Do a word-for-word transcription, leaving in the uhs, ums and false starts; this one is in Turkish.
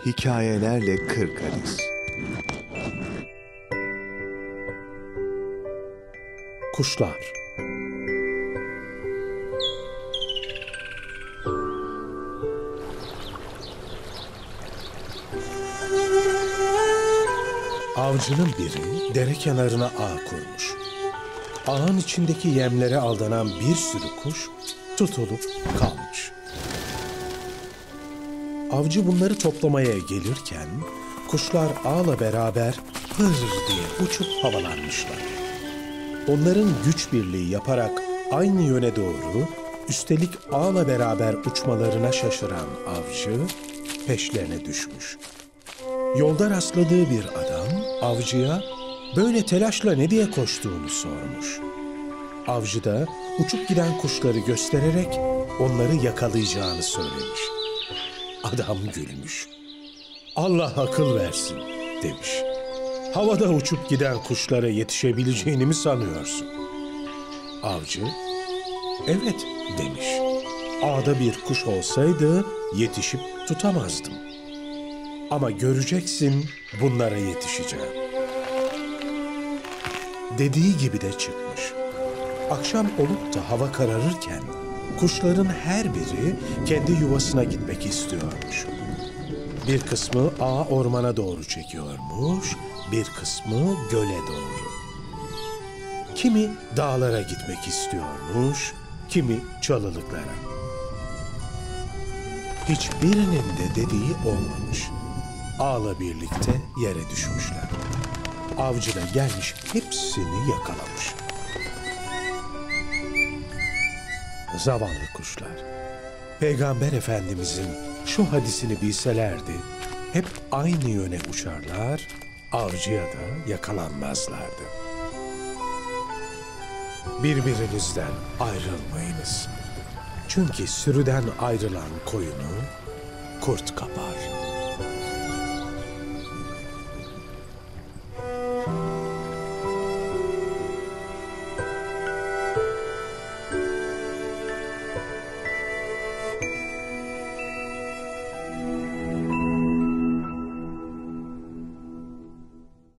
Hikayelerle Kırkadiş. Kuşlar. Avcının biri dere kenarına ağ kurmuş. Ağın içindeki yemlere aldanan bir sürü kuş tutulup kalmış. Avcı bunları toplamaya gelirken kuşlar ağla beraber hır diye uçup havalanmışlar. Onların güç birliği yaparak aynı yöne doğru, üstelik ağla beraber uçmalarına şaşıran avcı peşlerine düşmüş. Yolda rastladığı bir adam avcıya böyle telaşla ne diye koştuğunu sormuş. Avcı da uçup giden kuşları göstererek onları yakalayacağını söylemiş. Adam gülmüş. Allah akıl versin demiş. Havada uçup giden kuşlara yetişebileceğini mi sanıyorsun? Avcı, evet demiş. Ağda bir kuş olsaydı yetişip tutamazdım. Ama göreceksin bunlara yetişeceğim. Dediği gibi de çıkmış. Akşam olup da hava kararırken kuşların her biri kendi yuvasına gitmek istiyormuş. Bir kısmı ağa ormana doğru çekiyormuş, bir kısmı göle doğru. Kimi dağlara gitmek istiyormuş, kimi çalılıklara. Hiçbirinin de dediği olmamış. Ağla birlikte yere düşmüşler. Avcı da gelmiş hepsini yakalamış. Zavallı kuşlar. Peygamber Efendimizin şu hadisini bilselerdi, hep aynı yöne uçarlar, avcıya da yakalanmazlardı. Birbirinizden ayrılmayınız. Çünkü sürüden ayrılan koyunu kurt kapar.